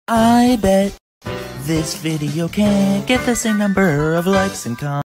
I bet this video can't get the same number of likes and comments.